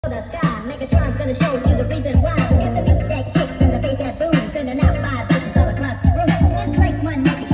The sky, Megatron's gonna show you the reason why. It's the beat that kicks and the bass that booms, sending out vibrations all across the room. It's like one